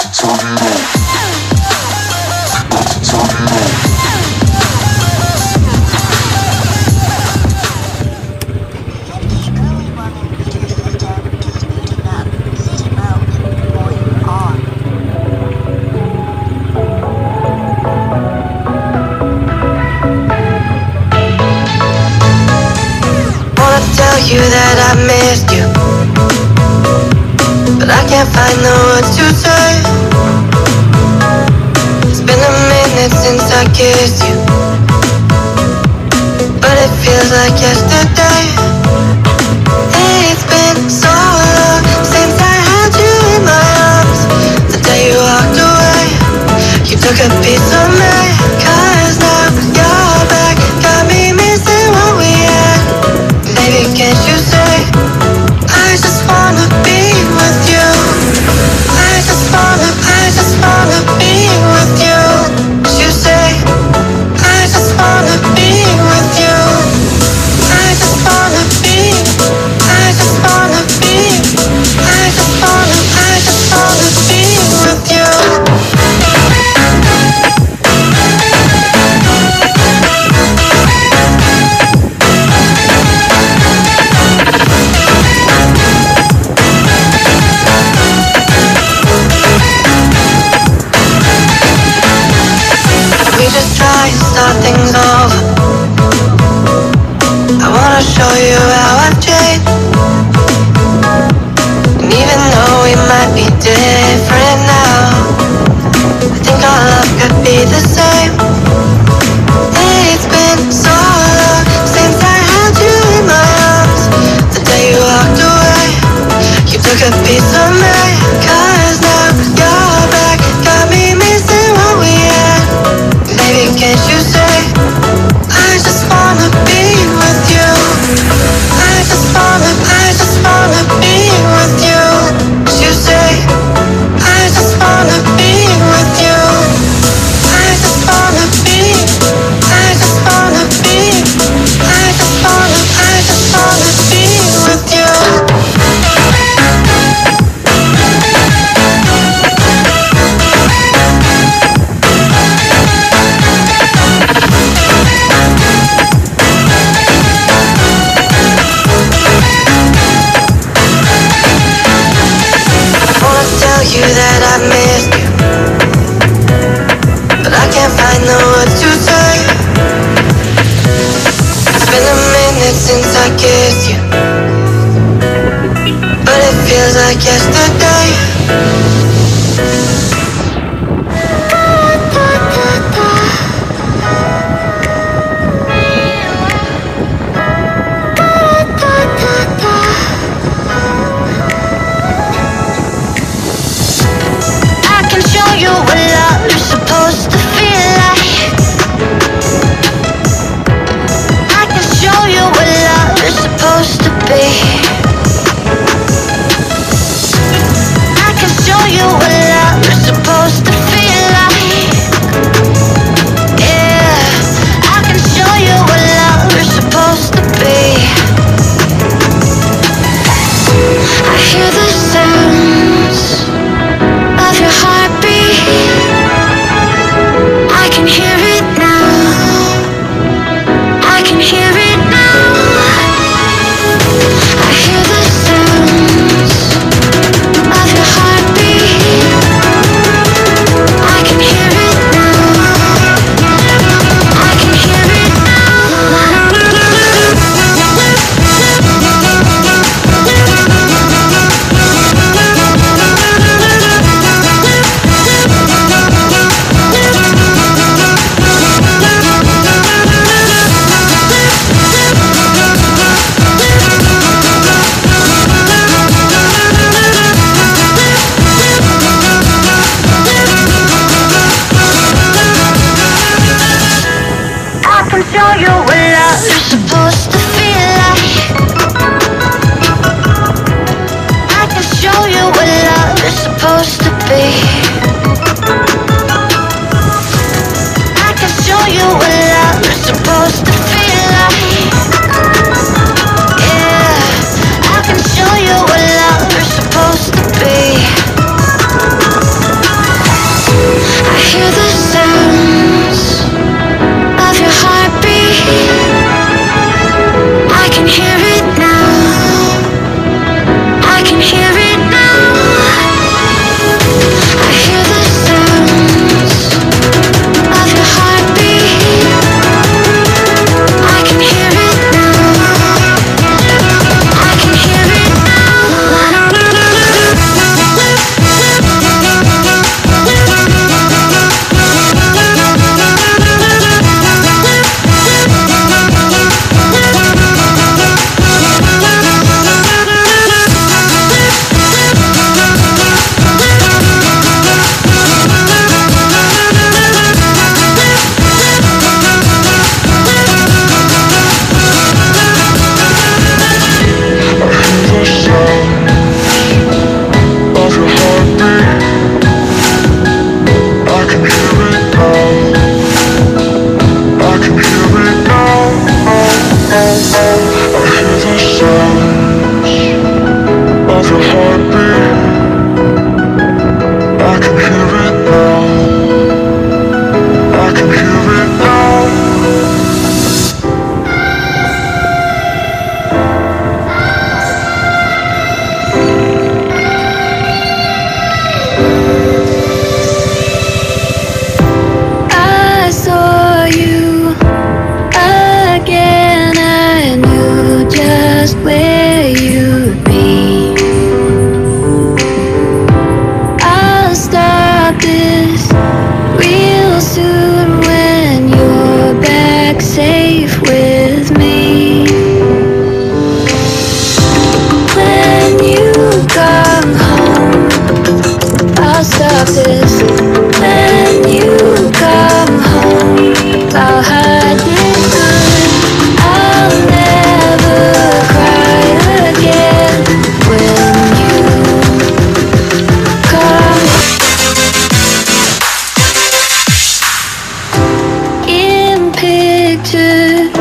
You that I missed you, but I can't find the words to say. It's been a minute since I kissed you, but it feels like yesterday. It's been so long since I had you in my arms. The day you walked away, you took a piece of me. 'Cause now you're back, got me missing what we had. Baby, can't you say, I just wanna be with you. I just wanna be with you. You say, I just wanna be with you. I just wanna be, I just wanna be, I just wanna be with you. Try and start things over. I wanna show you how I've changed. And even though we might be different now, I think our love could be the same. It's been so long since I held you in my arms. The day you walked away, you took a piece of me. 'Cause now you're back, got me missing what we had. Baby, can't you say, I just wanna be with you. I just wanna be with you. You say, I just wanna be with you. I just wanna be, I just wanna be, I just wanna be with you. You that I missed you, but I can't find the words to say. It's been a minute since I kissed you, but it feels like yesterday. You what love is supposed to feel like. I can show you what love is supposed to be. I can show you stop this. When you come home, I'll hide it good. I'll never cry again when you come in pictures.